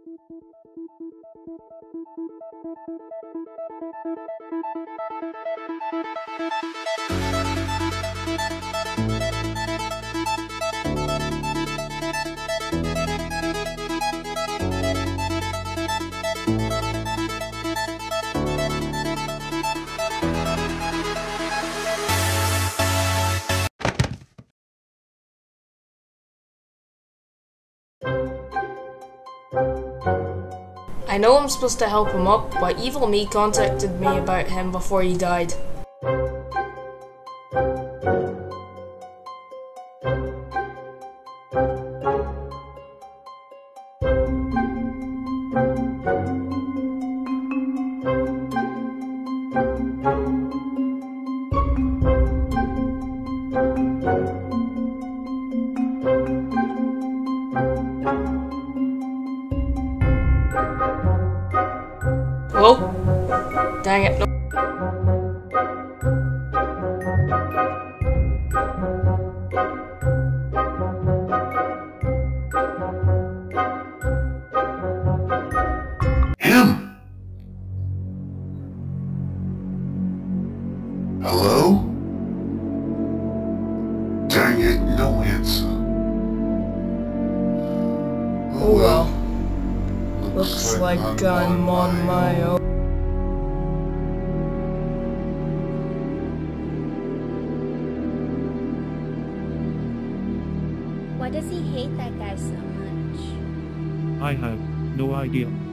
I know I'm supposed to help him up, but evil me contacted me about him before he died. Whoa! Dang it, no. Him! Hello? Dang it, no answer. Oh well. Looks like I'm on my own. Why does he hate that guy so much? I have no idea.